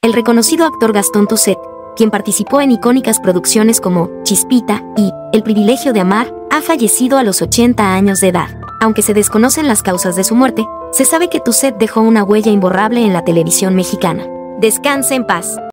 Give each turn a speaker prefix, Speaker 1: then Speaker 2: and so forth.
Speaker 1: El reconocido actor Gastón Tuset, quien participó en icónicas producciones como Chispita y El privilegio de amar, ha fallecido a los 80 años de edad. Aunque se desconocen las causas de su muerte, se sabe que Tuset dejó una huella imborrable en la televisión mexicana. Descanse en paz.